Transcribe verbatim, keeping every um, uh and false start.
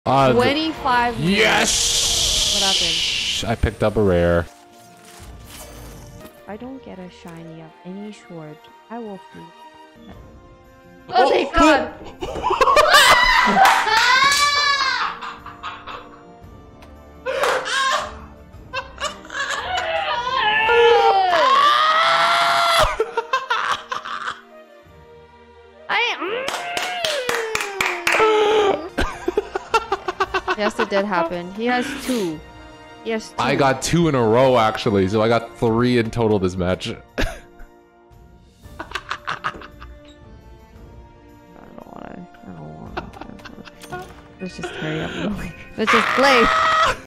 Uh, twenty-five minutes. Yes! What happened? I picked up a rare. If I don't get a shiny of any sort, I will flee. Oh, Oh, thank God! Yes, it did happen. He has two. Yes, two. I got two in a row actually, so I got three in total this match. I don't want to. I don't want to. Let's just hurry up. Let's just play.